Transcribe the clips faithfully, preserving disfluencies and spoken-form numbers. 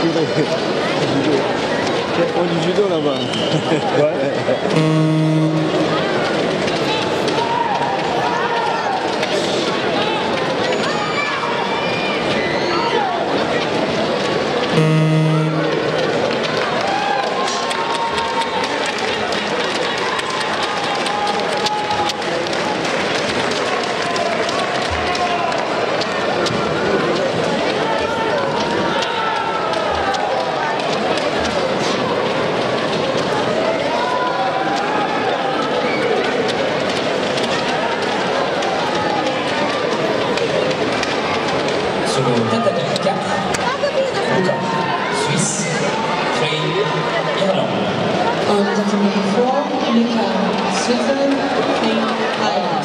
dirait. Ils font du judo là-bas. Ouais. Sur le tatami quatre, Luca, Suisse, Craig, Irlande. On tatami four, Luca, Switzerland, Craig, Ireland.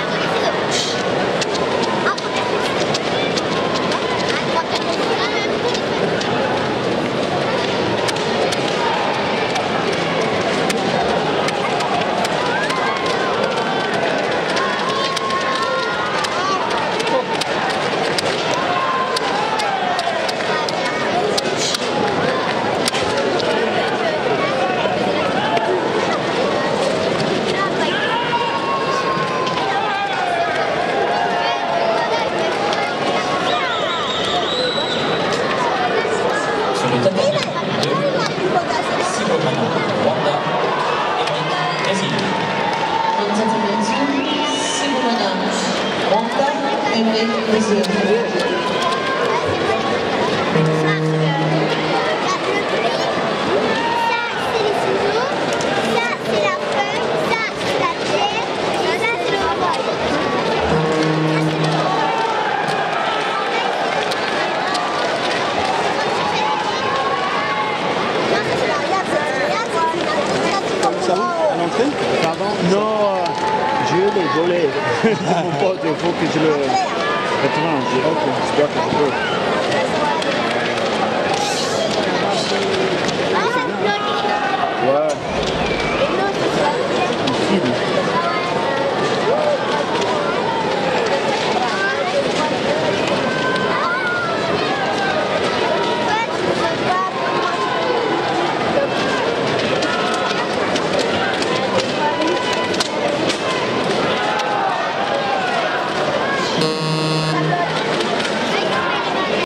Sur le tatami deux, Sibomana, Rwanda, Émilie, Brésil. On tatami two, Sibomana, Rwanda, Émilie, Brésil. Ça va à l'entrée? Pardon? Non, je l'ai volé. Mon pote, il faut que je le retranche. Ok, je dois faire